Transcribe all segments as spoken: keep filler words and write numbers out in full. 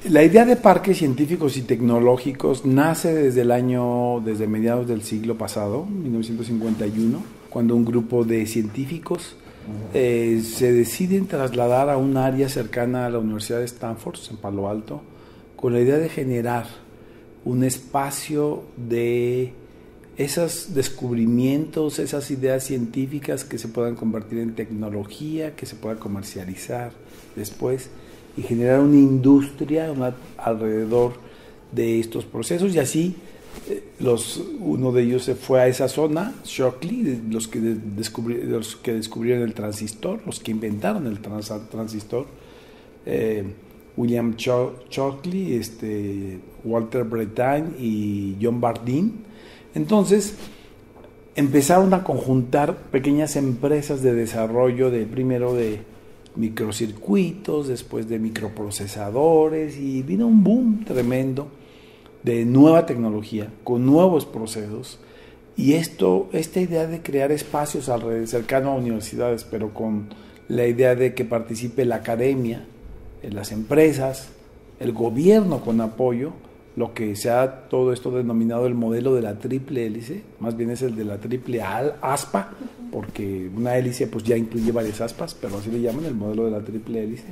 La idea de parques científicos y tecnológicos nace desde el año, desde mediados del siglo pasado, mil novecientos cincuenta y uno, cuando un grupo de científicos eh, se deciden trasladar a un área cercana a la Universidad de Stanford, en Palo Alto, con la idea de generar un espacio de esos descubrimientos, esas ideas científicas que se puedan convertir en tecnología, que se pueda comercializar después y generar una industria una, alrededor de estos procesos. Y así eh, los, uno de ellos se fue a esa zona, Shockley, los que, descubri, los que descubrieron el transistor, los que inventaron el trans, transistor, eh, William Shockley, este, Walter Brettain y John Bardeen. Entonces empezaron a conjuntar pequeñas empresas de desarrollo, de primero de microcircuitos, después de microprocesadores, y vino un boom tremendo de nueva tecnología con nuevos procesos. Y esto, esta idea de crear espacios alrededor, cercano a universidades, pero con la idea de que participe la academia, las empresas, el gobierno con apoyo, lo que se ha todo esto denominado el modelo de la triple hélice, más bien es el de la triple aspa, porque una hélice pues ya incluye varias aspas, pero así le llaman, el modelo de la triple hélice.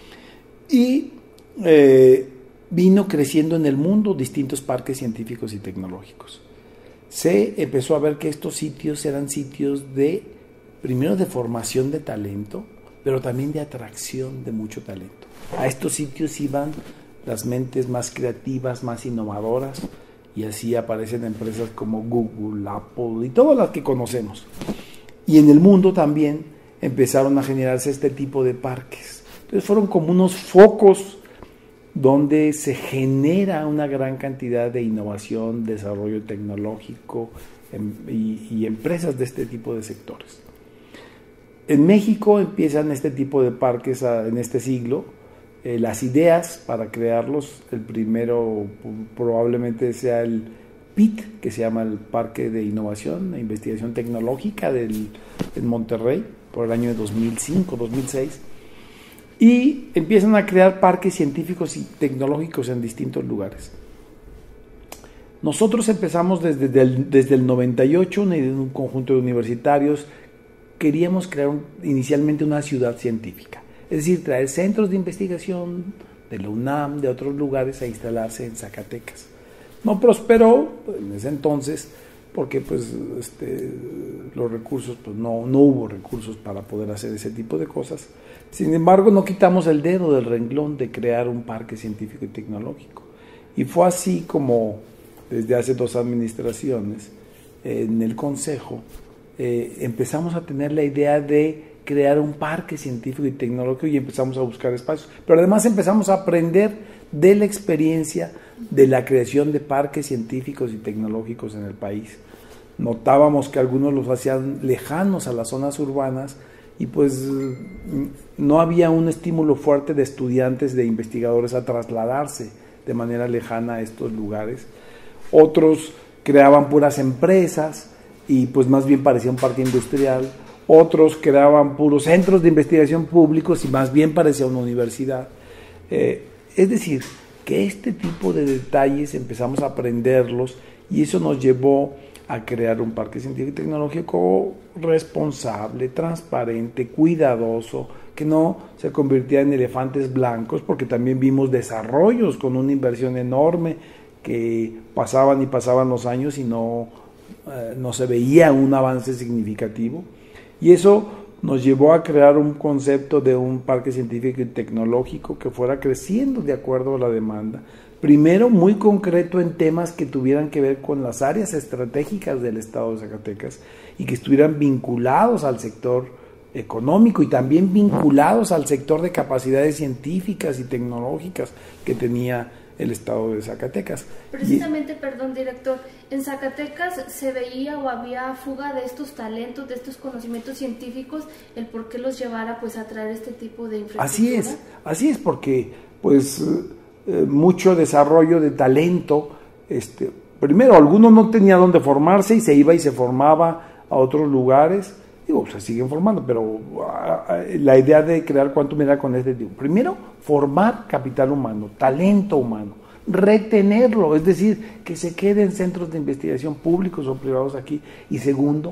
Y eh, vino creciendo en el mundo distintos parques científicos y tecnológicos. Se empezó a ver que estos sitios eran sitios de, primero de formación de talento, pero también de atracción de mucho talento. A estos sitios iban las mentes más creativas, más innovadoras, y así aparecen empresas como Google, Apple y todas las que conocemos. Y en el mundo también empezaron a generarse este tipo de parques. Entonces fueron como unos focos donde se genera una gran cantidad de innovación, desarrollo tecnológico y, y empresas de este tipo de sectores. En México empiezan este tipo de parques a, en este siglo. Eh, las ideas para crearlos, el primero probablemente sea el P I T, que se llama el Parque de Innovación e Investigación Tecnológica del, en Monterrey, por el año de dos mil cinco, dos mil seis, y empiezan a crear parques científicos y tecnológicos en distintos lugares. Nosotros empezamos desde el, desde el noventa y ocho, en un conjunto de universitarios, queríamos crear un, inicialmente una ciudad científica. Es decir, traer centros de investigación de la UNAM, de otros lugares, a instalarse en Zacatecas. No prosperó en ese entonces porque pues, este, los recursos, pues no, no hubo recursos para poder hacer ese tipo de cosas. Sin embargo, no quitamos el dedo del renglón de crear un parque científico y tecnológico. Y fue así como desde hace dos administraciones, en el Consejo, eh, empezamos a tener la idea de crear un parque científico y tecnológico y empezamos a buscar espacios. Pero además empezamos a aprender de la experiencia de la creación de parques científicos y tecnológicos en el país. Notábamos que algunos los hacían lejanos a las zonas urbanas y pues no había un estímulo fuerte de estudiantes, de investigadores a trasladarse de manera lejana a estos lugares. Otros creaban puras empresas y pues más bien parecía un parque industrial. Otros creaban puros centros de investigación públicos y más bien parecía una universidad. Eh, es decir, que este tipo de detalles empezamos a aprenderlos y eso nos llevó a crear un parque científico y tecnológico responsable, transparente, cuidadoso, que no se convirtiera en elefantes blancos, porque también vimos desarrollos con una inversión enorme que pasaban y pasaban los años y no, eh, no se veía un avance significativo. Y eso nos llevó a crear un concepto de un parque científico y tecnológico que fuera creciendo de acuerdo a la demanda. Primero, muy concreto en temas que tuvieran que ver con las áreas estratégicas del estado de Zacatecas y que estuvieran vinculados al sector económico y también vinculados al sector de capacidades científicas y tecnológicas que tenía el estado de Zacatecas. Precisamente, y, perdón, director, en Zacatecas se veía o había fuga de estos talentos, de estos conocimientos científicos, el por qué los llevara pues a traer este tipo de infraestructura. Así es, así es, porque pues eh, mucho desarrollo de talento, este, primero alguno no tenía dónde formarse y se iba y se formaba a otros lugares, digo, se siguen formando, pero uh, la idea de crear Quantum era con este tipo. Primero, formar capital humano, talento humano, retenerlo, es decir, que se queden centros de investigación públicos o privados aquí. Y segundo,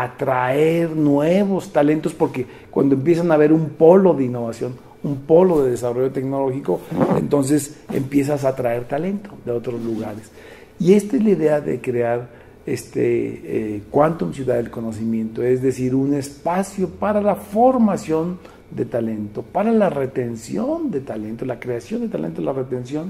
atraer nuevos talentos, porque cuando empiezan a haber un polo de innovación, un polo de desarrollo tecnológico, entonces empiezas a atraer talento de otros lugares. Y esta es la idea de crear este eh, Quantum Ciudad del Conocimiento, es decir, un espacio para la formación de talento, para la retención de talento, la creación de talento, la retención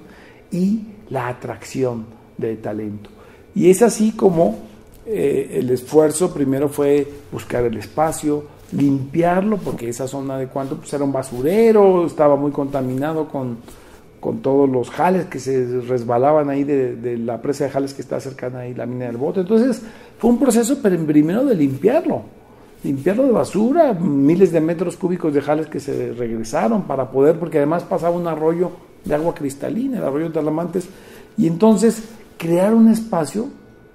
y la atracción de talento. Y es así como eh, el esfuerzo primero fue buscar el espacio, limpiarlo, porque esa zona de Quantum pues, era un basurero, estaba muy contaminado con con todos los jales que se resbalaban ahí de, de la presa de jales que está cercana ahí, la mina del Bote. Entonces fue un proceso pero primero de limpiarlo, limpiarlo de basura, miles de metros cúbicos de jales que se regresaron para poder, porque además pasaba un arroyo de agua cristalina, el arroyo de Talamantes, y entonces crear un espacio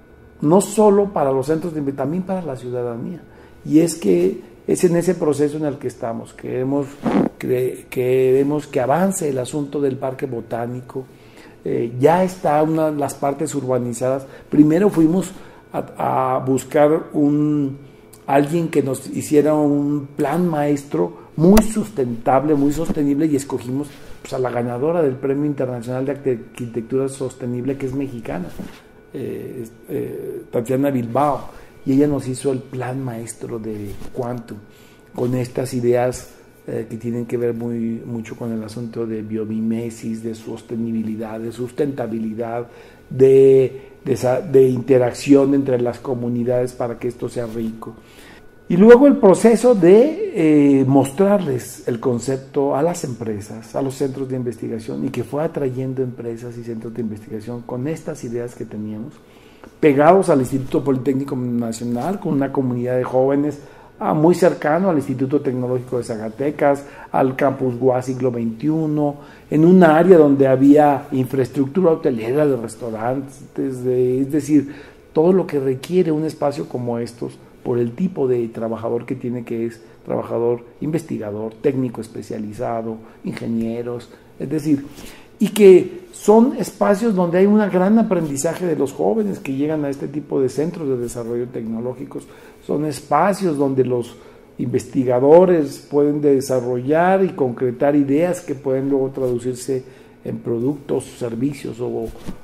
no solo para los centros de investigación, también para la ciudadanía. Y es que es en ese proceso en el que estamos. Queremos, cre, queremos que avance el asunto del parque botánico. Eh, ya está una las partes urbanizadas. Primero fuimos a, a buscar un alguien que nos hiciera un plan maestro muy sustentable, muy sostenible, y escogimos pues, a la ganadora del Premio Internacional de Arquitectura Sostenible, que es mexicana, eh, eh, Tatiana Bilbao. Y ella nos hizo el plan maestro de Quantum, con estas ideas eh, que tienen que ver muy, mucho con el asunto de biomimesis, de sostenibilidad, de sustentabilidad, de, de, de interacción entre las comunidades para que esto sea rico. Y luego el proceso de eh, mostrarles el concepto a las empresas, a los centros de investigación, y que fue atrayendo empresas y centros de investigación con estas ideas que teníamos, pegados al Instituto Politécnico Nacional, con una comunidad de jóvenes ah, muy cercano al Instituto Tecnológico de Zacatecas, al Campus U A Siglo veintiuno, en un área donde había infraestructura hotelera, de restaurantes, de, es decir, todo lo que requiere un espacio como estos, por el tipo de trabajador que tiene, que es trabajador investigador, técnico especializado, ingenieros, es decir, y que son espacios donde hay un gran aprendizaje de los jóvenes que llegan a este tipo de centros de desarrollo tecnológicos. Son espacios donde los investigadores pueden desarrollar y concretar ideas que pueden luego traducirse en productos, servicios o,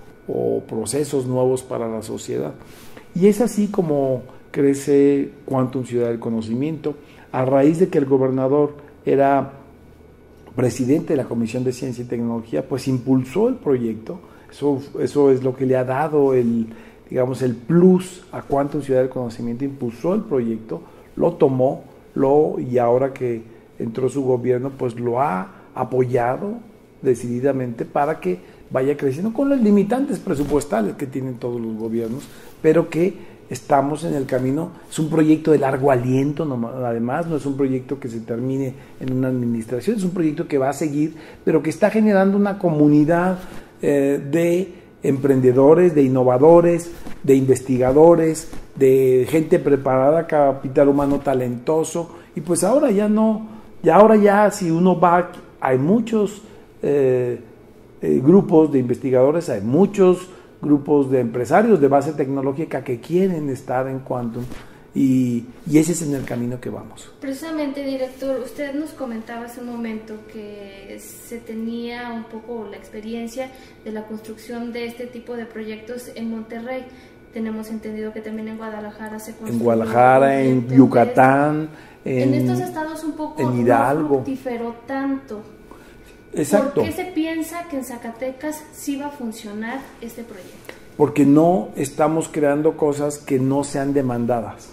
o procesos nuevos para la sociedad. Y es así como crece Quantum Ciudad del Conocimiento, a raíz de que el gobernador era presidente de la Comisión de Ciencia y Tecnología, pues impulsó el proyecto. Eso, eso es lo que le ha dado el, digamos, el plus a Quantum Ciudad del Conocimiento. Impulsó el proyecto, lo tomó, lo, y ahora que entró su gobierno, pues lo ha apoyado decididamente para que vaya creciendo con los limitantes presupuestales que tienen todos los gobiernos, pero que estamos en el camino. Es un proyecto de largo aliento, no, además no es un proyecto que se termine en una administración, es un proyecto que va a seguir, pero que está generando una comunidad eh, de emprendedores, de innovadores, de investigadores, de gente preparada, capital humano talentoso. Y pues ahora ya no, ya ahora ya si uno va, hay muchos eh, eh, grupos de investigadores, hay muchos grupos de empresarios de base tecnológica que quieren estar en Quantum, y, y ese es en el camino que vamos. Precisamente, director, usted nos comentaba hace un momento que se tenía un poco la experiencia de la construcción de este tipo de proyectos en Monterrey. Tenemos entendido que también en Guadalajara se construyó. En Guadalajara, en Yucatán, en, en estos estados un poco en Hidalgo. No fructiferó tanto. Exacto. ¿Por qué se piensa que en Zacatecas sí va a funcionar este proyecto? Porque no estamos creando cosas que no sean demandadas.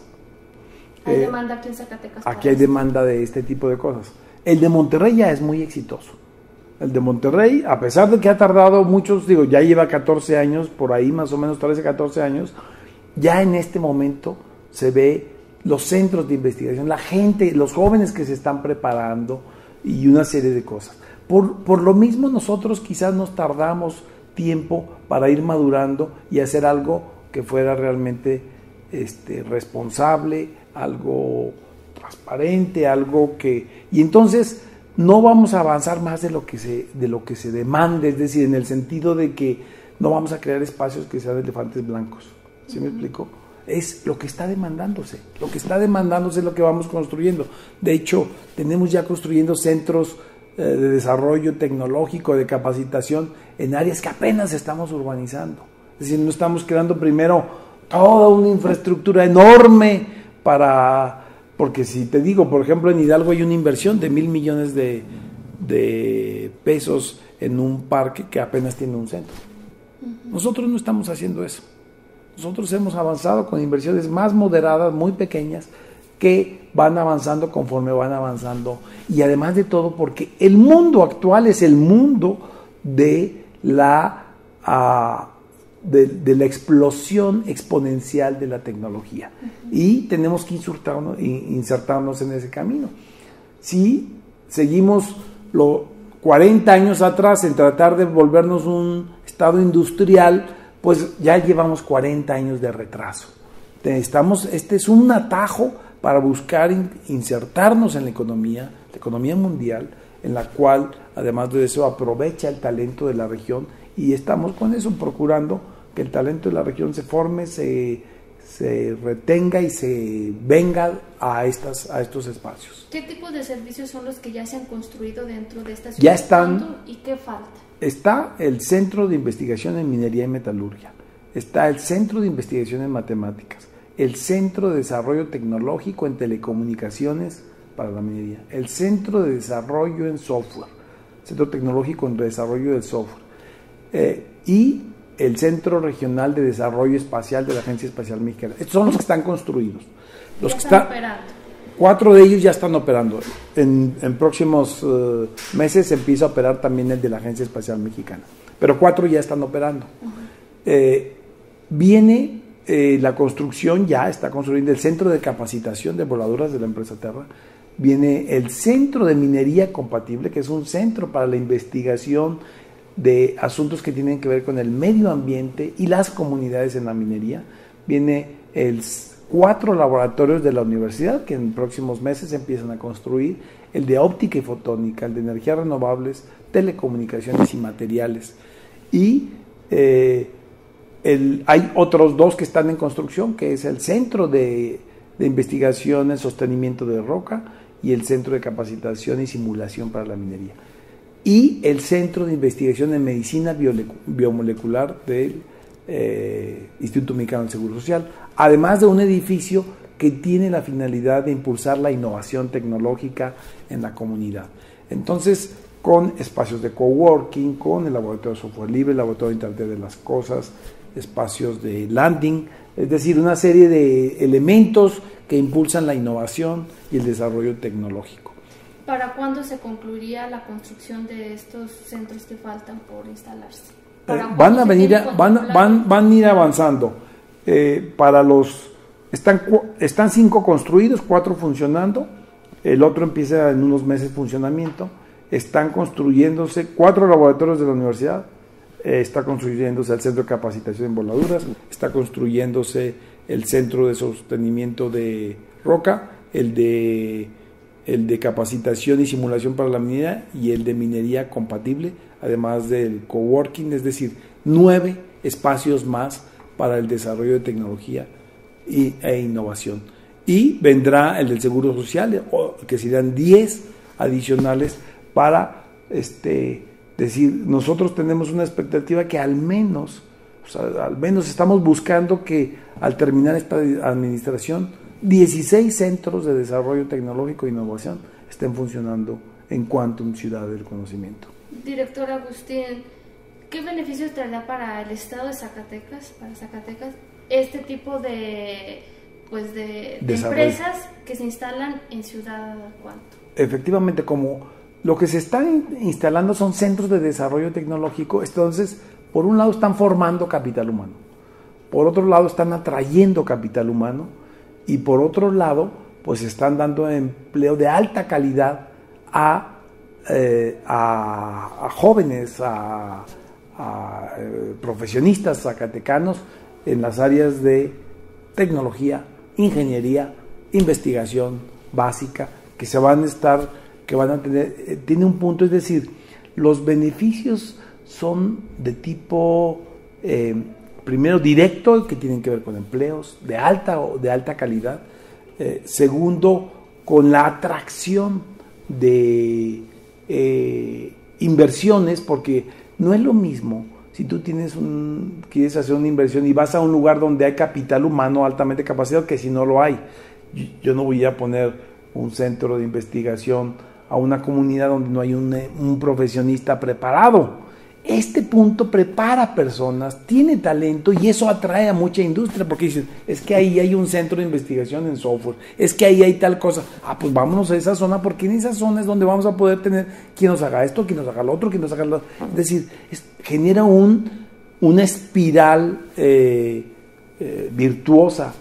¿Hay eh, demanda aquí en Zacatecas? Aquí hay demanda de este tipo de cosas. El de Monterrey ya es muy exitoso. El de Monterrey, a pesar de que ha tardado muchos, digo, ya lleva catorce años, por ahí más o menos trece, catorce años, ya en este momento se ve los centros de investigación, la gente, los jóvenes que se están preparando y una serie de cosas. Por, por lo mismo nosotros quizás nos tardamos tiempo para ir madurando y hacer algo que fuera realmente este, responsable, algo transparente, algo que... Y entonces no vamos a avanzar más de lo que se, de lo que se demande, es decir, en el sentido de que no vamos a crear espacios que sean elefantes blancos. ¿Sí me explico? Es lo que está demandándose, lo que está demandándose es lo que vamos construyendo. De hecho, tenemos ya construyendo centros eh, de desarrollo tecnológico, de capacitación, en áreas que apenas estamos urbanizando. Es decir, no estamos creando primero toda una infraestructura enorme para... Porque si te digo, por ejemplo, en Hidalgo hay una inversión de mil millones de, de pesos en un parque que apenas tiene un centro. Nosotros no estamos haciendo eso. Nosotros hemos avanzado con inversiones más moderadas, muy pequeñas, que van avanzando conforme van avanzando. Y además de todo, porque el mundo actual es el mundo de la, uh, de, de la explosión exponencial de la tecnología. Uh-huh. Y tenemos que insertarnos, insertarnos en ese camino. Si seguimos los cuarenta años atrás en tratar de volvernos un estado industrial, pues ya llevamos cuarenta años de retraso. Estamos, este es un atajo para buscar in, insertarnos en la economía, la economía mundial, en la cual, además de eso, aprovecha el talento de la región, y estamos con eso procurando que el talento de la región se forme, se, se retenga y se venga a, estas, a estos espacios. ¿Qué tipos de servicios son los que ya se han construido dentro de esta ciudad? Ya están. ¿Y qué falta? Está el Centro de Investigación en Minería y Metalurgia, está el Centro de Investigación en Matemáticas, el Centro de Desarrollo Tecnológico en Telecomunicaciones para la minería, el Centro de Desarrollo en Software, Centro Tecnológico en Desarrollo del Software, eh, y el Centro Regional de Desarrollo Espacial de la Agencia Espacial Mexicana. Estos son los que están construidos. Los ya que están están operando. Cuatro de ellos ya están operando. En, en próximos uh, meses empieza a operar también el de la Agencia Espacial Mexicana. Pero cuatro ya están operando. Uh-huh. eh, viene eh, la construcción, ya está construyendo el Centro de Capacitación de Voladoras de la empresa Terra. Viene el Centro de Minería Compatible, que es un centro para la investigación de asuntos que tienen que ver con el medio ambiente y las comunidades en la minería. Viene el cuatro laboratorios de la universidad que en próximos meses empiezan a construir, el de óptica y fotónica, el de energías renovables, telecomunicaciones y materiales. Y eh, el, hay otros dos que están en construcción, que es el Centro de, de Investigación en Sostenimiento de Roca y el Centro de Capacitación y Simulación para la Minería. Y el Centro de Investigación en Medicina Biomolecular del eh, Instituto Mexicano del Seguro Social, además de un edificio que tiene la finalidad de impulsar la innovación tecnológica en la comunidad. Entonces, con espacios de coworking, con el laboratorio de software libre, el laboratorio de Internet de las Cosas, espacios de landing, es decir, una serie de elementos que impulsan la innovación y el desarrollo tecnológico. ¿Para cuándo se concluiría la construcción de estos centros que faltan por instalarse? Eh, van a venir, van, van, van a ir avanzando. Eh, para los están, están cinco construidos, cuatro funcionando, el otro empieza en unos meses funcionamiento. Están construyéndose cuatro laboratorios de la universidad, eh, está construyéndose el Centro de Capacitación en Voladuras, está construyéndose el Centro de Sostenimiento de Roca, el de el de Capacitación y Simulación para la Minería y el de Minería Compatible, además del coworking, es decir, nueve espacios más para el desarrollo de tecnología y, e innovación. Y vendrá el del Seguro Social, que serán diez adicionales para este, decir, nosotros tenemos una expectativa que al menos, o sea, al menos estamos buscando que al terminar esta administración, dieciséis centros de desarrollo tecnológico e innovación estén funcionando en Quantum Ciudad del Conocimiento. Director Agustín, ¿qué beneficios traerá para el estado de Zacatecas, para Zacatecas, este tipo de, pues de, de empresas que se instalan en Ciudad Quantum? Efectivamente, como lo que se están instalando son centros de desarrollo tecnológico, entonces, por un lado están formando capital humano, por otro lado están atrayendo capital humano, y por otro lado, pues están dando empleo de alta calidad a, eh, a, a jóvenes, a, a eh, profesionistas zacatecanos en las áreas de tecnología, ingeniería, investigación, básica, que se van a estar, que van a tener, eh, tiene un punto, es decir, los beneficios son de tipo, eh, primero directo, que tienen que ver con empleos de alta o de alta calidad, eh, segundo, con la atracción de eh, inversiones, porque no es lo mismo si tú tienes un, quieres hacer una inversión y vas a un lugar donde hay capital humano altamente capacitado, que si no lo hay. Yo, yo no voy a poner un centro de investigación a una comunidad donde no hay un, un profesionista preparado. Este punto prepara personas, tiene talento y eso atrae a mucha industria, porque dicen, es que ahí hay un centro de investigación en software, es que ahí hay tal cosa, ah, pues vámonos a esa zona, porque en esa zona es donde vamos a poder tener quien nos haga esto, quien nos haga lo otro, quien nos haga lo otro. Es decir, es, genera un, una espiral eh, eh, virtuosa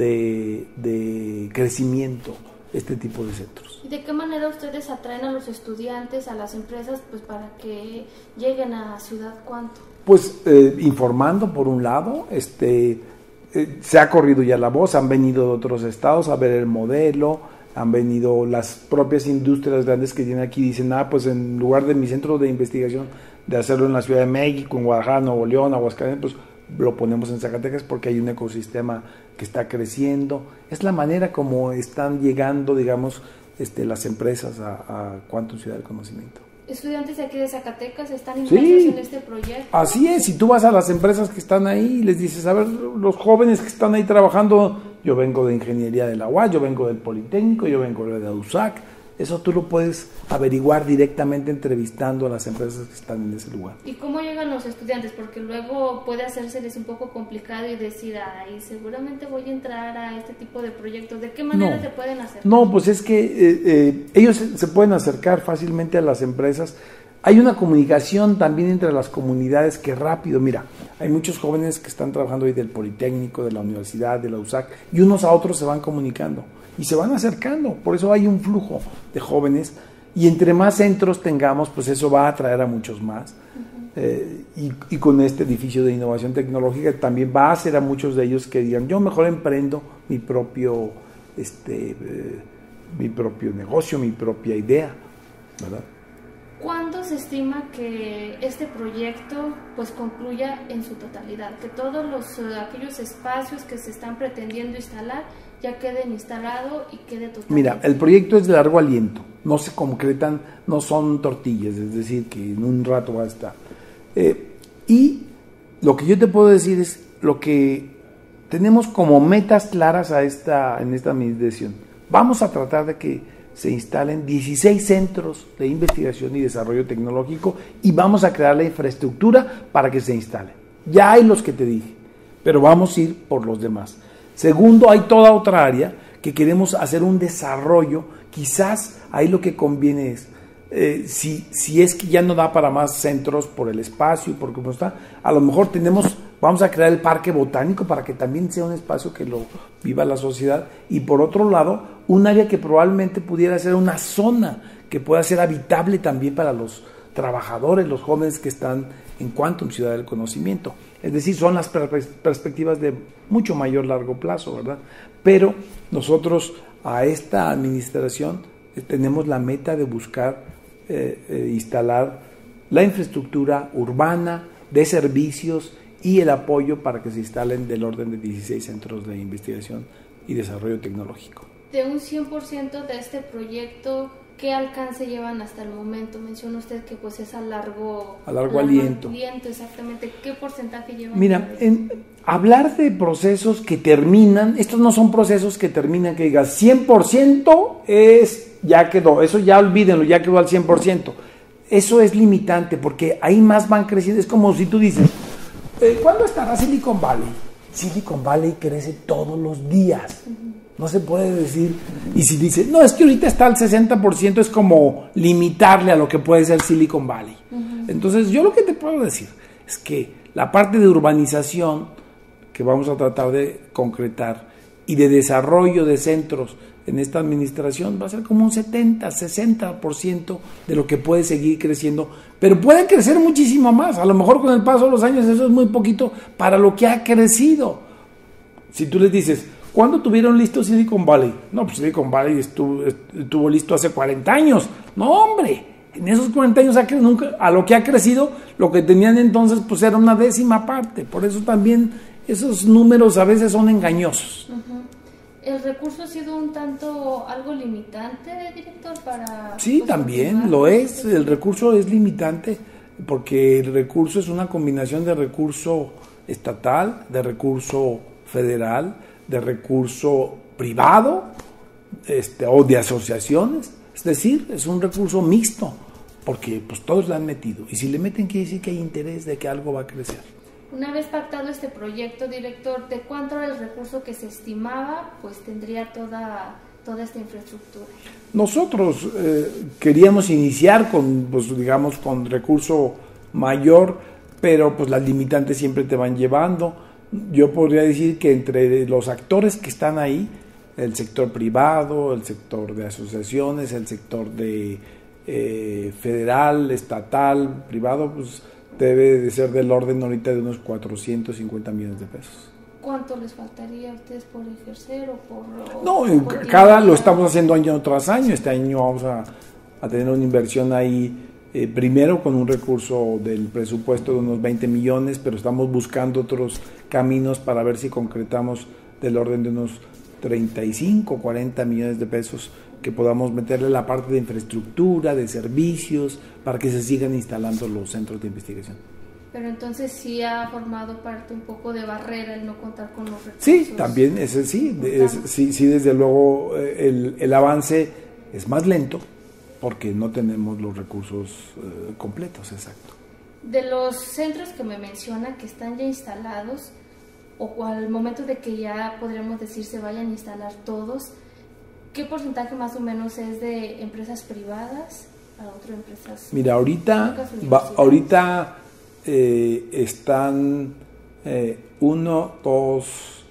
de, de crecimiento, este tipo de centros. ¿Y de qué manera ustedes atraen a los estudiantes, a las empresas, pues para que lleguen a Ciudad Quantum? Pues eh, informando por un lado, este, eh, se ha corrido ya la voz, han venido de otros estados a ver el modelo, han venido las propias industrias grandes que tienen aquí, dicen, ah, pues en lugar de mi centro de investigación, de hacerlo en la Ciudad de México, en Guadalajara, Nuevo León, Aguascalientes, pues lo ponemos en Zacatecas porque hay un ecosistema que está creciendo. Es la manera como están llegando, digamos, este, las empresas a, a Quantum Ciudad del Conocimiento. Estudiantes aquí de Zacatecas están inmersos sí, en este proyecto. Así es, si tú vas a las empresas que están ahí y les dices, a ver, los jóvenes que están ahí trabajando, yo vengo de Ingeniería de la U A S, yo vengo del Politécnico, yo vengo de la U S A C, eso tú lo puedes averiguar directamente entrevistando a las empresas que están en ese lugar. ¿Y cómo llegan los estudiantes? Porque luego puede hacérseles un poco complicado y decir, ay, seguramente voy a entrar a este tipo de proyectos. ¿De qué manera no, se pueden acercar? No, pues es que eh, eh, ellos se, se pueden acercar fácilmente a las empresas. Hay una comunicación también entre las comunidades que rápido, mira, hay muchos jóvenes que están trabajando ahí del Politécnico, de la universidad, de la U S A C, y unos a otros se van comunicando y se van acercando, por eso hay un flujo de jóvenes, y entre más centros tengamos, pues eso va a atraer a muchos más, uh-huh. eh, y, y con este edificio de innovación tecnológica también va a hacer a muchos de ellos que digan, yo mejor emprendo mi propio, este, eh, mi propio negocio, mi propia idea, ¿verdad? ¿Cuándo se estima que este proyecto pues concluya en su totalidad? Que todos los uh, aquellos espacios que se están pretendiendo instalar ya queden instalados y quede totalmente. Mira, el proyecto es de largo aliento, no se concretan, no son tortillas, es decir, que en un rato va a estar. Eh, y lo que yo te puedo decir es lo que tenemos como metas claras a esta, en esta administración. Vamos a tratar de que se instalen dieciséis centros de investigación y desarrollo tecnológico y vamos a crear la infraestructura para que se instalen. Ya hay los que te dije, pero vamos a ir por los demás. Segundo, hay toda otra área que queremos hacer un desarrollo, quizás ahí lo que conviene es, eh, si, si es que ya no da para más centros por el espacio, por cómo está, a lo mejor tenemos, vamos a crear el parque botánico para que también sea un espacio que lo viva la sociedad, y por otro lado, un área que probablemente pudiera ser una zona que pueda ser habitable también para los trabajadores, los jóvenes que están en Quantum Ciudad del Conocimiento. Es decir, son las perspectivas de mucho mayor largo plazo, ¿verdad? Pero nosotros a esta administración eh, tenemos la meta de buscar eh, eh, instalar la infraestructura urbana de servicios y el apoyo para que se instalen del orden de dieciséis centros de investigación y desarrollo tecnológico. De un cien por ciento de este proyecto, ¿qué alcance llevan hasta el momento? Menciona usted que pues es a largo, a largo, largo aliento. aliento. Exactamente. ¿Qué porcentaje llevan? Mira, en, hablar de procesos que terminan, estos no son procesos que terminan, que digas cien por ciento es, ya quedó, eso ya olvídenlo, ya quedó al cien por ciento. Eso es limitante porque ahí más van creciendo. Es como si tú dices, eh, ¿cuándo estará Silicon Valley? Silicon Valley crece todos los días. Uh-huh. No se puede decir, y si dice, no, es que ahorita está al sesenta por ciento, es como limitarle a lo que puede ser Silicon Valley. Uh-huh. Entonces, yo lo que te puedo decir es que la parte de urbanización que vamos a tratar de concretar y de desarrollo de centros en esta administración va a ser como un setenta, sesenta por ciento de lo que puede seguir creciendo, pero puede crecer muchísimo más. A lo mejor con el paso de los años eso es muy poquito para lo que ha crecido. Si tú les dices, ¿Cuándo tuvieron listo Silicon Valley? No, pues Silicon Valley estuvo, estuvo listo hace cuarenta años. No, hombre, en esos cuarenta años ha cre- nunca, a lo que ha crecido, lo que tenían entonces pues era una décima parte. Por eso también esos números a veces son engañosos. Uh-huh. ¿El recurso ha sido un tanto algo limitante, director, para...? Sí, pues, también lo es. El recurso es limitante porque el recurso es una combinación de recurso estatal, de recurso federal, de recurso privado, este, o de asociaciones. Es decir, es un recurso mixto porque pues todos le han metido. Y si le meten quiere decir que hay interés de que algo va a crecer. Una vez pactado este proyecto, director, ¿de cuánto era el recurso que se estimaba? Pues tendría toda, toda esta infraestructura. Nosotros eh, queríamos iniciar con, pues digamos, con recurso mayor, pero pues las limitantes siempre te van llevando. Yo podría decir que entre los actores que están ahí, el sector privado, el sector de asociaciones, el sector de eh, federal, estatal, privado, pues debe de ser del orden ahorita de unos cuatrocientos cincuenta millones de pesos. ¿Cuánto les faltaría a ustedes por ejercer o por...? O no, por cada lo estamos haciendo año tras año. Este año vamos a, a tener una inversión ahí, eh, primero con un recurso del presupuesto de unos veinte millones, pero estamos buscando otros caminos para ver si concretamos del orden de unos treinta y cinco, cuarenta millones de pesos que podamos meterle la parte de infraestructura, de servicios, para que se sigan instalando los centros de investigación. Pero entonces sí ha formado parte un poco de barrera el no contar con los recursos. Sí, también, ese sí, es, sí, sí, desde luego el, el avance es más lento porque no tenemos los recursos eh, completos, exacto. De los centros que me menciona que están ya instalados, o al momento de que ya podríamos decir se vayan a instalar todos, ¿qué porcentaje más o menos es de empresas privadas a otras empresas? Mira, ahorita, va, ahorita eh, están eh, uno, dos,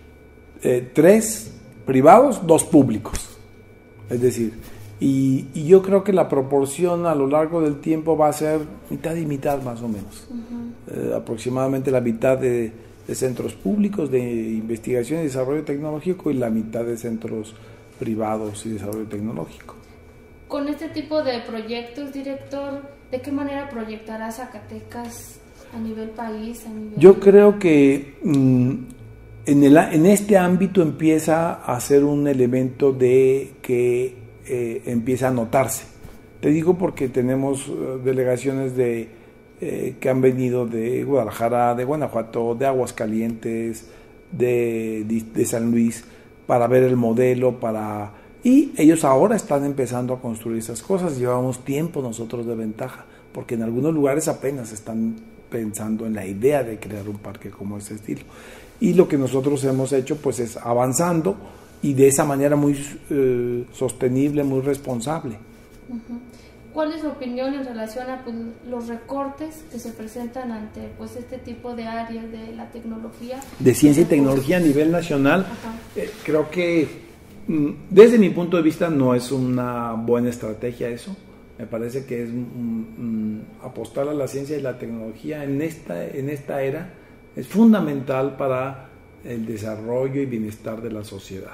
eh, tres privados, dos públicos. Es decir, y, y yo creo que la proporción a lo largo del tiempo va a ser mitad y mitad más o menos. Uh-huh. Eh, aproximadamente la mitad de, de centros públicos de investigación y desarrollo tecnológico y la mitad de centros privados y desarrollo tecnológico. Con este tipo de proyectos, director, ¿de qué manera proyectará Zacatecas a nivel país? A nivel... Yo creo que mmm, en, el, en este ámbito empieza a ser un elemento de que eh, empieza a notarse. Te digo porque tenemos uh, delegaciones de eh, que han venido de Guadalajara, de Guanajuato, de Aguascalientes, de, de, de San Luis, para ver el modelo, para y ellos ahora están empezando a construir esas cosas. Llevamos tiempo nosotros de ventaja, porque en algunos lugares apenas están pensando en la idea de crear un parque como ese estilo. Y lo que nosotros hemos hecho pues es avanzando y de esa manera muy eh, sostenible, muy responsable. Uh-huh. ¿Cuál es su opinión en relación a pues, los recortes que se presentan ante pues este tipo de áreas de la tecnología? De ciencia y tecnología a nivel nacional, eh, creo que mm, desde mi punto de vista no es una buena estrategia eso. Me parece que es mm, mm, apostar a la ciencia y la tecnología en esta, en esta era es fundamental para el desarrollo y bienestar de la sociedad.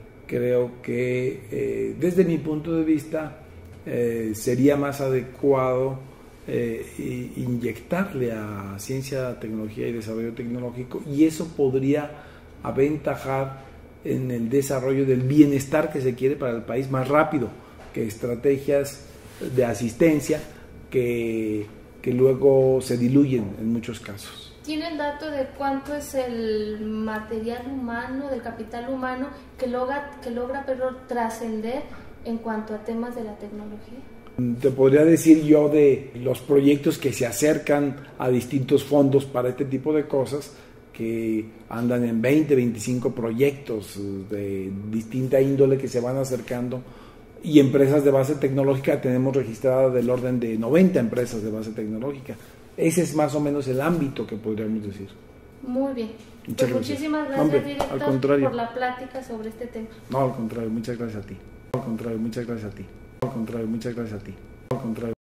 Creo que eh, desde mi punto de vista Eh, sería más adecuado eh, inyectarle a ciencia, tecnología y desarrollo tecnológico, y eso podría aventajar en el desarrollo del bienestar que se quiere para el país más rápido que estrategias de asistencia que, que luego se diluyen en muchos casos. ¿Tiene el dato de cuánto es el material humano, del capital humano que logra, que logra pero, trascender en cuanto a temas de la tecnología? Te podría decir yo de los proyectos que se acercan a distintos fondos para este tipo de cosas, que andan en veinte, veinticinco proyectos de distinta índole que se van acercando, y empresas de base tecnológica tenemos registradas del orden de noventa empresas de base tecnológica. Ese es más o menos el ámbito que podríamos decir. Muy bien. Muchas pues gracias. Muchísimas gracias, Hombre, director, al contrario. por la plática sobre este tema. No, al contrario, muchas gracias a ti. Al contrario, muchas gracias a ti. Al contrario, muchas gracias a ti. Al contrario.